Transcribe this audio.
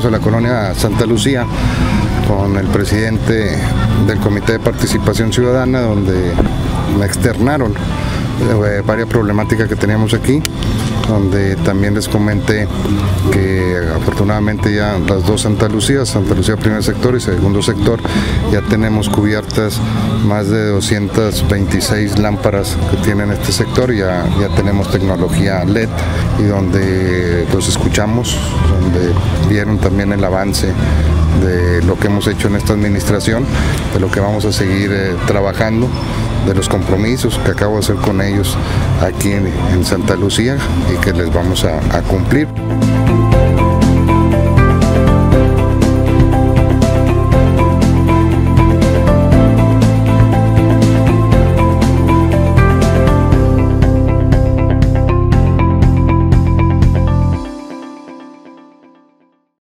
llegamos a la colonia Santa Lucía con el presidente del Comité de Participación Ciudadana, donde me externaron varias problemáticas que teníamos aquí, donde también les comenté que afortunadamente ya las dos Santa Lucía primer sector y segundo sector, ya tenemos cubiertas más de 226 lámparas que tienen este sector, ya tenemos tecnología LED y donde los escuchamos, donde vieron también el avance de lo que hemos hecho en esta administración, de lo que vamos a seguir trabajando, de los compromisos que acabo de hacer con ellos aquí en Santa Lucía y que les vamos a cumplir.